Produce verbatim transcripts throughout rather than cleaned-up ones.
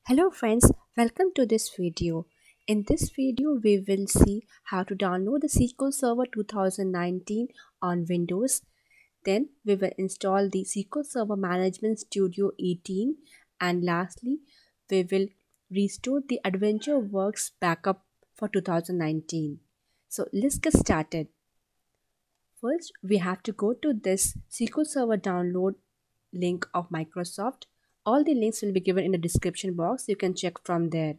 Hello friends, welcome to this video. In this video, we will see how to download the S Q L Server twenty nineteen on Windows. Then we will install the S Q L Server Management Studio eighteen. And lastly, we will restore the AdventureWorks backup for two thousand nineteen. So let's get started. First, we have to go to this S Q L Server download link of Microsoft. All the links will be given in the description box. You can check from there.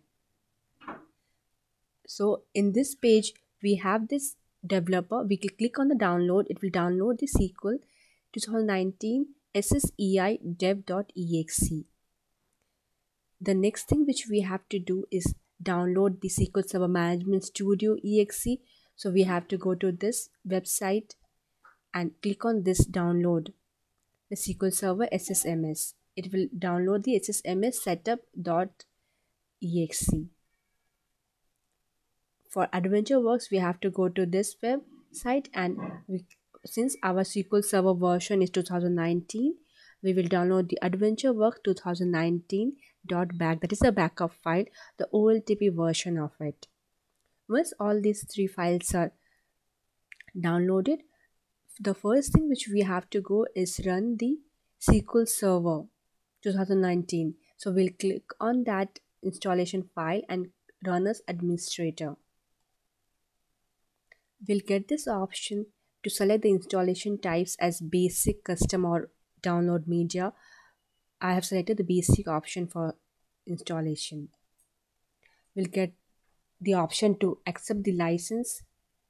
So in this page, we have this developer. We can click on the download. It will download the S Q L twenty nineteen SSEI dev.exe. The next thing which we have to do is download the S Q L Server Management Studio exe. So we have to go to this website and click on this download the S Q L Server S S M S. It will download the S S M S setup.exe. For AdventureWorks, we have to go to this website, and we, since our S Q L Server version is two thousand nineteen, we will download the AdventureWorks twenty nineteen dot back. That is a backup file, the O L T P version of it. Once all these three files are downloaded, the first thing which we have to go is run the S Q L Server twenty nineteen. So we'll click on that installation file and run as administrator. We'll get this option to select the installation types as basic, custom, or download media. I have selected the basic option for installation. We'll get the option to accept the license.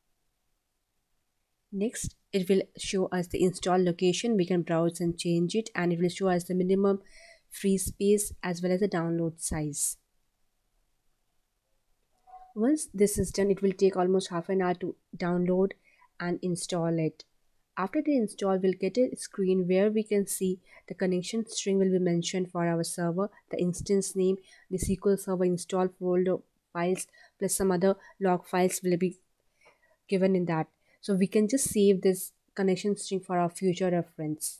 Next, it will show us the install location. We can browse and change it, and it will show us the minimum free space as well as the download size. Once this is done, it will take almost half an hour to download and install it. After the install, we'll get a screen where we can see the connection string will be mentioned for our server, the instance name, the S Q L Server install folder files, plus some other log files will be given in that. So we can just save this connection string for our future reference.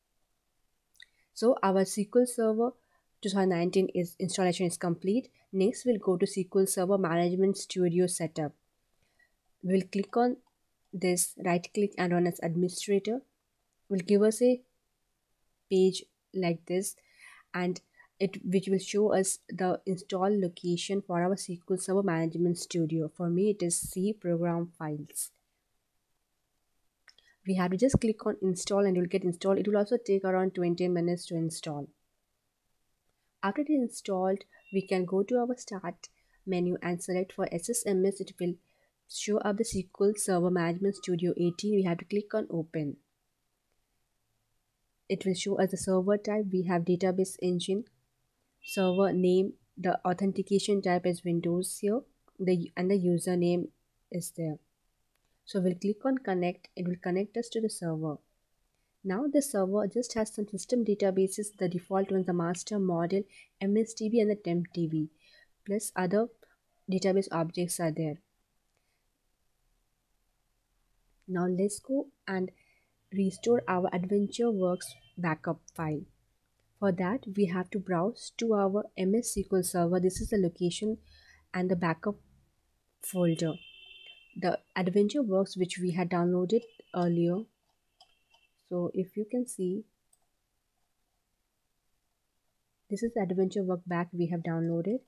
So our S Q L Server twenty nineteen is installation is complete. Next, we'll go to S Q L Server Management Studio setup. We'll click on this, right click and run as administrator. Will give us a page like this, and it which will show us the install location for our S Q L Server Management Studio. For me, it is C program files. We have to just click on install and it will get installed. It will also take around twenty minutes to install. After it is installed, we can go to our start menu and select for S S M S. It will show up the S Q L Server Management Studio eighteen. We have to click on open. It will show us the server type. We have database engine, server name, the authentication type is Windows here, the and the username is there. So we'll click on connect. It will connect us to the server. Now the server just has some system databases. The default ones, the master, model, M S D B and the temp D B, plus other database objects are there. Now let's go and restore our AdventureWorks backup file. For that, we have to browse to our M S S Q L Server. This is the location and the backup folder. The AdventureWorks which we had downloaded earlier. So if you can see, this is the AdventureWorks back we have downloaded.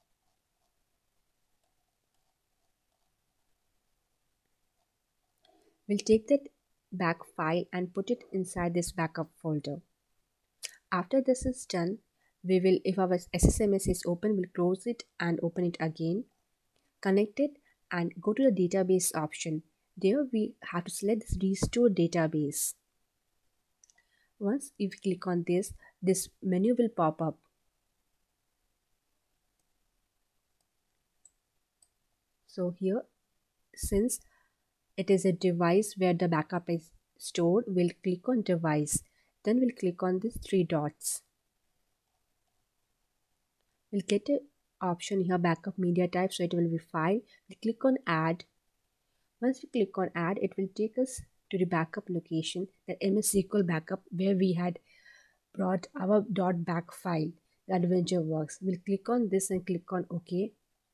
We'll take that back file and put it inside this backup folder. After this is done, we will, if our S S M S is open, we'll close it and open it again. Connect it and go to the database option. There we have to select this restore database. Once if you click on this, this menu will pop up. So here, since it is a device where the backup is stored, we'll click on device. Then we'll click on these three dots. We'll get an option here, backup media type, so it will be file. We'll click on add. Once we click on add, it will take us to the backup location, the M S S Q L backup where we had brought our .back file. the adventure works. We'll click on this and click on OK.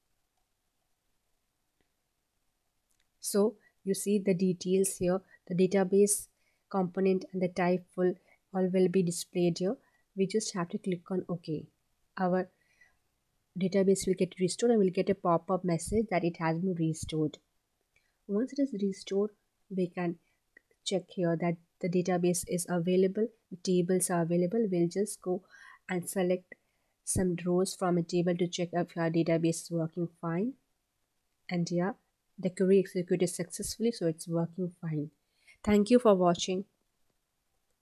So you see the details here, the database component and the type will all will be displayed here. We just have to click on OK. Our database will get restored and we'll get a pop-up message that it has been restored. Once it is restored, we can check here that the database is available, the tables are available. We'll just go and select some rows from a table to check if our database is working fine. And yeah, the query executed successfully, so it's working fine. Thank you for watching.